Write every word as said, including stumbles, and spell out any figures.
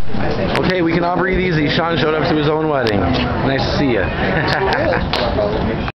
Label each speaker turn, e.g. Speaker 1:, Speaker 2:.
Speaker 1: Okay, we can all breathe easy. Sean showed up to his own wedding. Nice to see you.